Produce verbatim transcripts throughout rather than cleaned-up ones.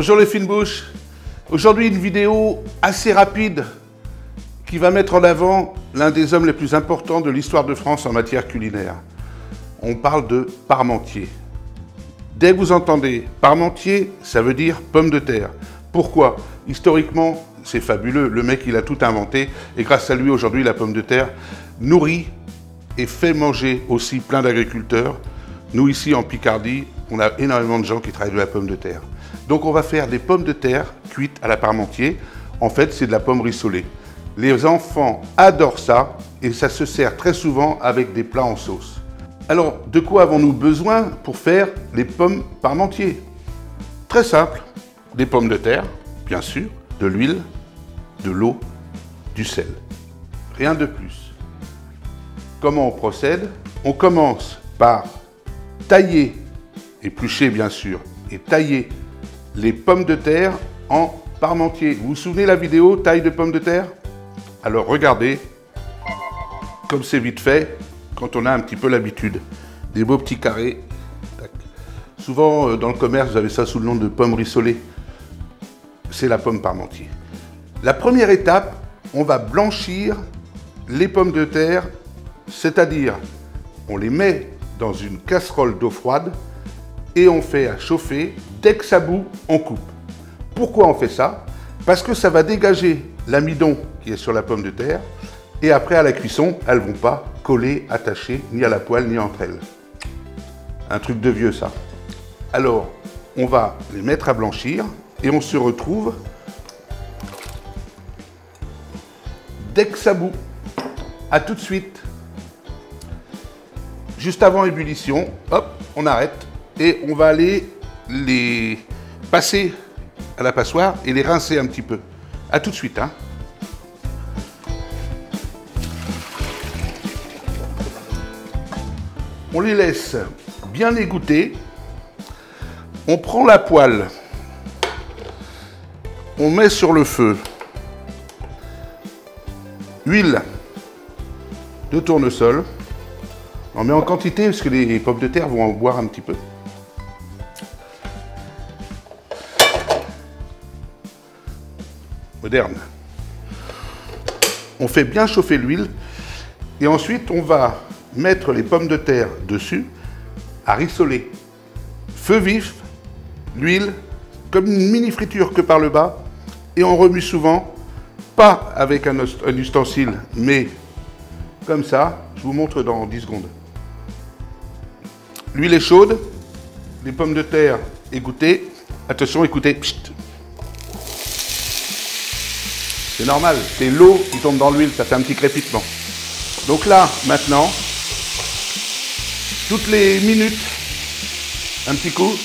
Bonjour les fines bouches. Aujourd'hui une vidéo assez rapide qui va mettre en avant l'un des hommes les plus importants de l'histoire de France en matière culinaire. On parle de Parmentier. Dès que vous entendez Parmentier, ça veut dire pomme de terre. Pourquoi? Historiquement, c'est fabuleux. Le mec, il a tout inventé et grâce à lui, aujourd'hui, la pomme de terre nourrit et fait manger aussi plein d'agriculteurs. Nous, ici, en Picardie, on a énormément de gens qui travaillent de la pomme de terre. Donc, on va faire des pommes de terre cuites à la Parmentier. En fait, c'est de la pomme rissolée. Les enfants adorent ça et ça se sert très souvent avec des plats en sauce. Alors, de quoi avons-nous besoin pour faire les pommes Parmentier? Très simple, des pommes de terre, bien sûr, de l'huile, de l'eau, du sel. Rien de plus. Comment on procède? On commence par tailler, éplucher bien sûr, et tailler les pommes de terre en Parmentier. Vous vous souvenez la vidéo taille de pommes de terre? Alors regardez, comme c'est vite fait, quand on a un petit peu l'habitude. Des beaux petits carrés. Tac. Souvent, euh, dans le commerce, vous avez ça sous le nom de pommes rissolées. C'est la pomme Parmentier. La première étape, on va blanchir les pommes de terre, c'est-à-dire, on les met dans une casserole d'eau froide et on fait à chauffer. Dès que ça bout, on coupe. Pourquoi on fait ça? Parce que ça va dégager l'amidon qui est sur la pomme de terre et après, à la cuisson, elles ne vont pas coller, attacher, ni à la poêle, ni entre elles. Un truc de vieux, ça. Alors, on va les mettre à blanchir et on se retrouve dès que ça bout. À tout de suite. Juste avant ébullition, hop, on arrête et on va aller les passer à la passoire et les rincer un petit peu. À tout de suite, hein. On les laisse bien égoutter. On prend la poêle. On met sur le feu huile de tournesol. On met en quantité parce que les pommes de terre vont en boire un petit peu. Moderne. On fait bien chauffer l'huile et ensuite on va mettre les pommes de terre dessus à rissoler. Feu vif, l'huile, comme une mini friture que par le bas, et on remue souvent, pas avec un, un ustensile, mais comme ça. Je vous montre dans dix secondes. L'huile est chaude, les pommes de terre égouttées. Attention, écoutez. C'est normal, c'est l'eau qui tombe dans l'huile, ça fait un petit crépitement. Donc là, maintenant, toutes les minutes, un petit coup,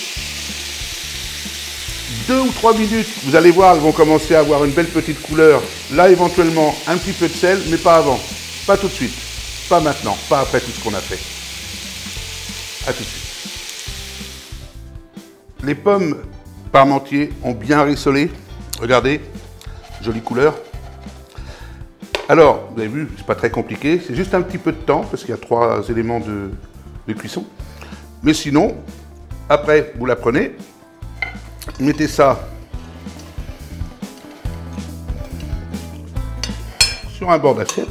deux ou trois minutes, vous allez voir, elles vont commencer à avoir une belle petite couleur. Là, éventuellement, un petit peu de sel, mais pas avant, pas tout de suite, pas maintenant, pas après tout ce qu'on a fait. À tout de suite. Les pommes Parmentier ont bien rissolé, regardez, jolie couleur. Alors, vous avez vu, c'est pas très compliqué, c'est juste un petit peu de temps, parce qu'il y a trois éléments de... de cuisson. Mais sinon, après, vous la prenez, mettez ça sur un bord d'assiette.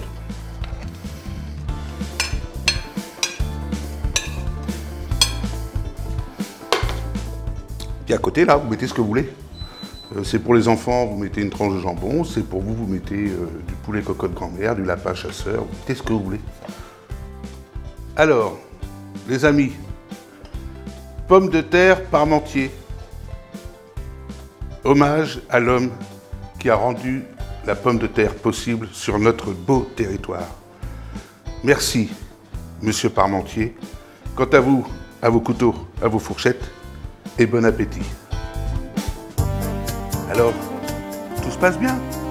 Puis à côté, là, vous mettez ce que vous voulez. Euh, c'est pour les enfants, vous mettez une tranche de jambon. C'est pour vous, vous mettez euh, du poulet cocotte grand-mère, du lapin chasseur. Vous mettez ce que vous voulez. Alors, les amis, pommes de terre Parmentier. Hommage à l'homme qui a rendu la pomme de terre possible sur notre beau territoire. Merci, monsieur Parmentier. Quant à vous, à vos couteaux, à vos fourchettes, et bon appétit. Alors, tout se passe bien?